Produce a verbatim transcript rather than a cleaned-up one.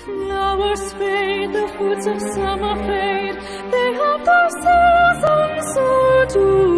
Flowers fade, the fruits of summer fade. They have their season, so do